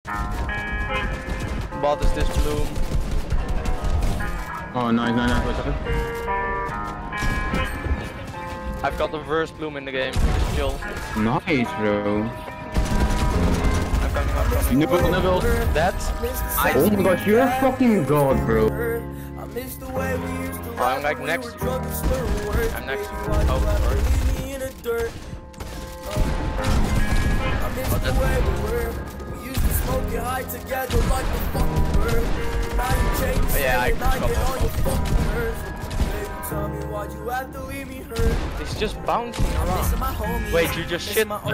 What is this bloom? Oh, nice. What's up? I've got the first bloom in the game. Just chill. Nice, bro. I'm coming. Nibble. That's. Oh my god, you're a fucking god, bro. Oh, I'm like next to you. I'm next to you. Oh, sorry. Oh, yeah, I can stop. It's just bouncing around. Wait, you just shit them.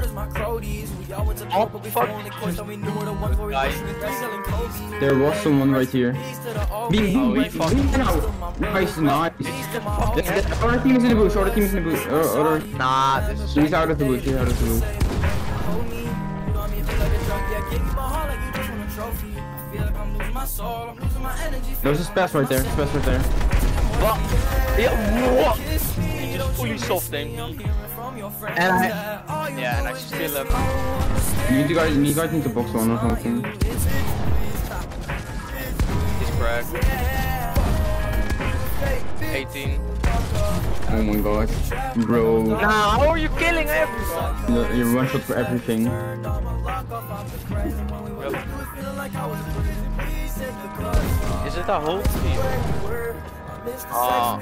Oh, fuck. Guys. There was someone right here. Beam now. Nice. Other team is in the bush. Nah, this is. He's out of the bush. There's a space right there. What? Yeah, what? He just fully softing. And I still have. you guys need to box one or something. He's cracked. 18. Oh my god, bro. Nah, how are you killing everyone? You one shot for everything. Is it a whole team? Oh.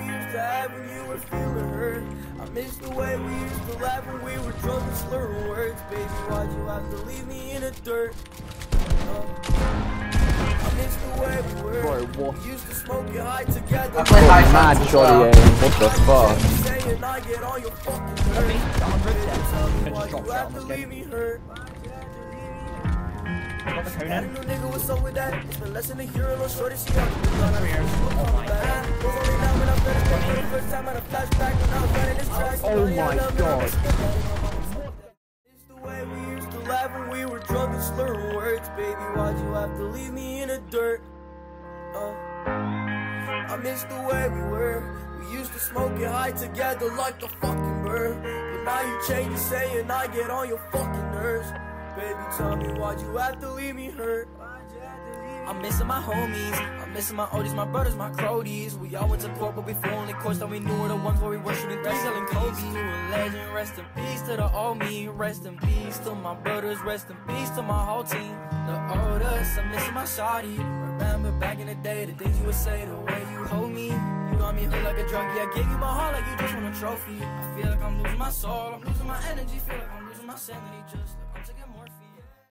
I miss the way we used to laugh when we were drunk and slurring words. Baby, why'd you have to leave me in the dirt? I miss the way we were. Bro, what? We used to smoke and hide together. I play high mad shoddy aim. What the fuck? Saying I get on your fucking nerves. Why'd you have to leave me hurt? That new nigga, what's up with that? It's been less than a year, little shorty, she got me. Oh my god. It's the way we used to laugh when we were drunk and slurring words. Baby, why'd you have to leave me in the dirt? I miss the way we were. We used to smoke and hide together like a fucking bird. But now you change, saying I get on your fucking nerves. Baby, tell me why'd you have to leave me hurt? I'm missing my homies, I'm missing my oldies, my brothers, my cronies. We all went to court, but before only courts that we knew were the ones where we were shooting three, selling Kobe. To a legend, rest in peace to the old me, rest in peace to my brothers, rest in peace to my whole team. The old us, I'm missing my shawty. Remember back in the day, the things you would say, the way you hold me. You got me hooked like a junkie, I gave you my heart like you just want a trophy. I feel like I'm losing my soul, I'm losing my energy, feel like I'm losing my sanity, just like